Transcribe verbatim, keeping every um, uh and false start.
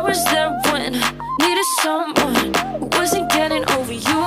was there when I needed someone who wasn't getting over you.